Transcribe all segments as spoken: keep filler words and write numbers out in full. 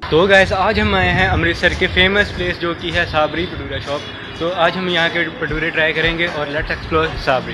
तो गाइस आज हम आए हैं अमृतसर के फेमस प्लेस जो कि है साबरी भटूरा शॉप। तो आज हम यहाँ के भटूरे ट्राई करेंगे और लेट्स एक्सप्लोर साबरी।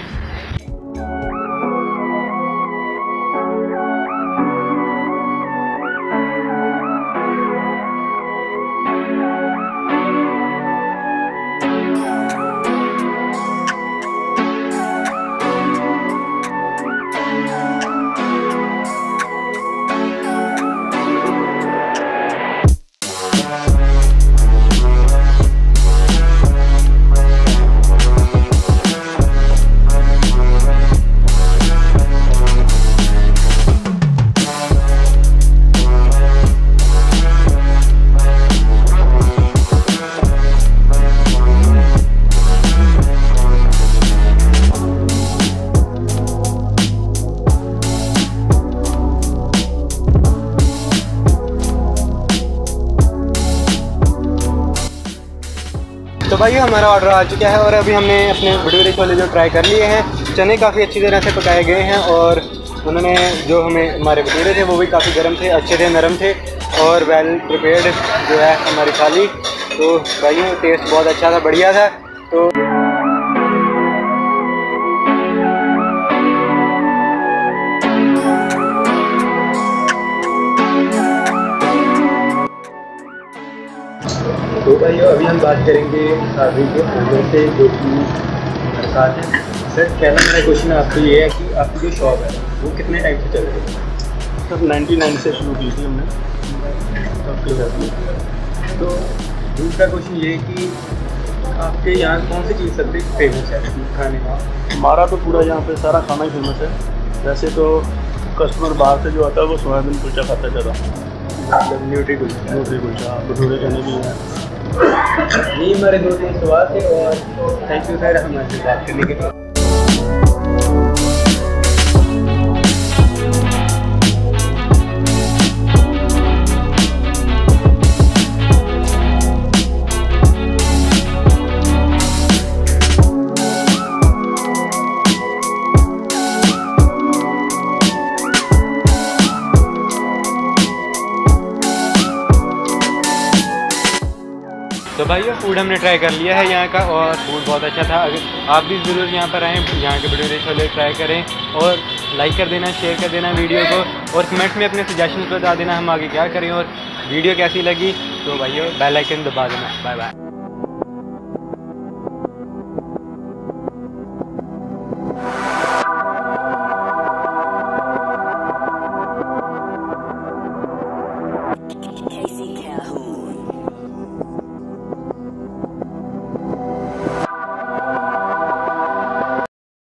तो भाई हमारा ऑर्डर आ चुका है और अभी हमने अपने भटूरे छोले जो ट्राई कर लिए हैं। चने काफ़ी अच्छी तरह से पकाए गए हैं और उन्होंने जो हमें हमारे भटूरे थे वो भी काफ़ी गर्म थे, अच्छे थे, नरम थे और वेल प्रिपेयर्ड जो है हमारी थाली। तो भाइयों टेस्ट बहुत अच्छा था, बढ़िया था। तो तो भाई अभी हम बात करेंगे साबरी के ओनर से जो कि हमारे साथ है। सर पहला मेरा क्वेश्चन आपको ये है कि आपकी जो शॉप है वो कितने टाइम से चल रही है? सर नाइन्टी नाइन से शुरू की थी हमने। तो दूसरा क्वेश्चन ये है कि आपके यहाँ कौन सी चीज़ सबसे फेमस है खाने का? हमारा तो पूरा यहाँ पे सारा खाना ही फेमस है। वैसे तो कस्टमर बाहर से जो आता है वो सोयाबीन कुलचा खाता ज़्यादा, मतलब न्यूट्री कुलचा। न्यूट्री कुलचा भटूरे चने भी हैं। ये हमारे दो तीन सवाल थे और थैंक यू सर हमारे से बात करने के लिए। तो भाई ये फूड हमने ट्राई कर लिया है यहाँ का और फूड बहुत अच्छा था। अगर आप भी ज़रूर यहाँ पर आएँ, यहाँ के भटूरे छोले ट्राई करें और लाइक कर देना, शेयर कर देना वीडियो को और कमेंट में अपने सजेशन बता देना हम आगे क्या करें और वीडियो कैसी लगी। तो भाइयों बेल आइकन दबा देना। Bye bye.